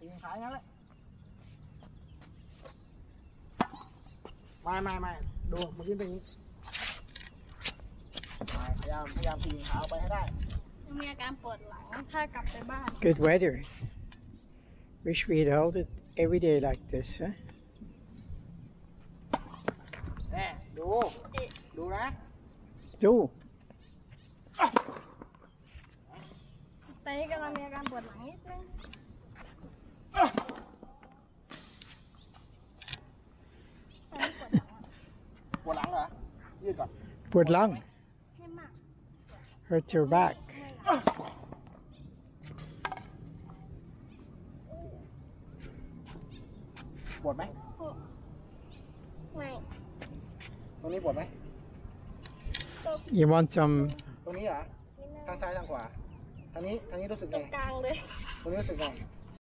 ปีนขาอย่างนั้นแหละไม่ดูเมื่อกี้เป็นอย่างนี้พยายามปีนขาไปให้ได้มีอาการปวดหลังถ้ากลับไปบ้าน Good weather. Wish we'd held it every day like this, huh? แน่ดูนะ Do. ตอนนี้กำลังมีอาการปวดหลังนิดนึงปวดหลังเหรอยืดก่อน Put lung. ไม่มาก Hurt your back. ปวดไหมไม่ตรงนี้ปวดไหม You want some? ตรงนี้เหรอทางซ้ายทางขวาทางนี้รู้สึกตรไงงกลางเลยตรงนี้รู้สึกไง